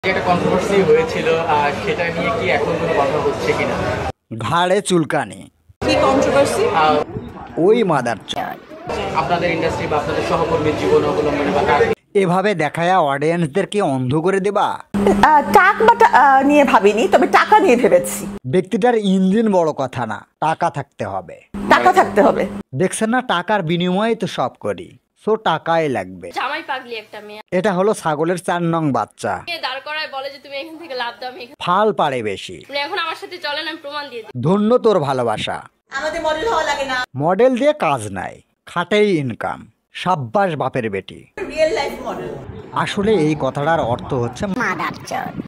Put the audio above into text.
একটা কন্ট্রোভার্সি হয়েছিল সেটা নিয়ে কি এখন কোনো কথা হচ্ছে কিনা? ঘাড়ে চুলকানি। কি কন্ট্রোভার্সি? ওই মাদার আপনাদের ইন্ডাস্ট্রি বা আপনাদের সহকর্মীর জীবন অবলম্বনে বা তার এভাবে দেখায়া অডিয়েন্সদেরকে অন্ধ করে দেবা। টাকা নিয়ে ভাবিনি, তবে টাকা নিয়ে ভেবেছি। ব্যক্তিটার ইঞ্জিন বড় কথা না, টাকা থাকতে হবে। টাকা থাকতে হবে। দেখছেন না, টাকার বিনিময়ে তো সব করি, সো টাকাই লাগবে। জামাই পাগলি একটা মেয়ে এটা হলো ছাগলের 4 নং বাচ্চা। দাঁড় করায় বলে যে তুমি এখান থেকে লাভ দাও, আমি এখান ফাল পারে বেশি। আপনি এখন আমার সাথে চলেন, আমি প্রমাণ দিয়ে দিই। ধন্য তোর ভালোবাসা। আমাদের মডেল হওয়া লাগে না, মডেল দিয়ে কাজ নাই, খাটেই ইনকাম। সাব্বাস বাপের বেটি। Real life model. আসলে এই কথাটার অর্থ হচ্ছে